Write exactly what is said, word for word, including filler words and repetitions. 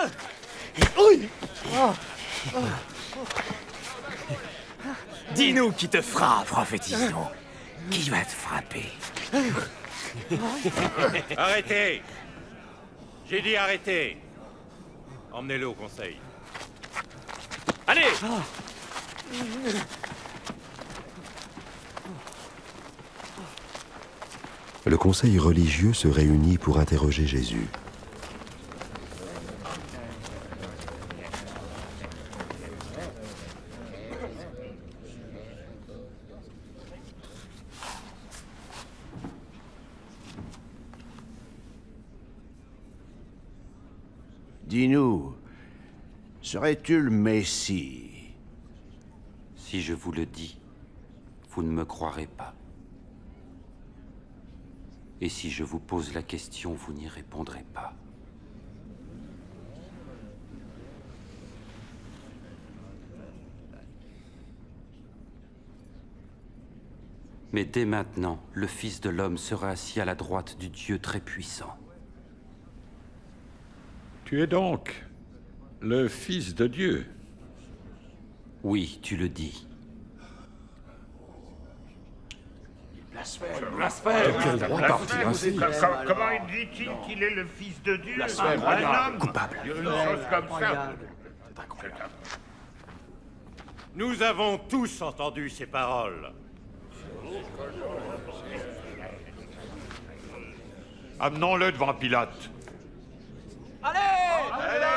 Dis-nous qui te frappe, prophétisons. Qui va te frapper? Arrêtez! J'ai dit arrêtez! Emmenez-le au conseil. Allez! Le conseil religieux se réunit pour interroger Jésus. Dis-nous, serais-tu le Messie? Si je vous le dis, vous ne me croirez pas. Et si je vous pose la question, vous n'y répondrez pas. Mais dès maintenant, le Fils de l'homme sera assis à la droite du Dieu très-puissant. Tu es donc le Fils de Dieu? Oui, tu le dis. Blasphème! Quel droit parle-t-il ainsi? Comment dit-il qu'il est le Fils de Dieu? Blasphème! Un homme Coupable. une chose comme ça. Nous avons tous entendu ces paroles. Amenons-le devant Pilate. Allez!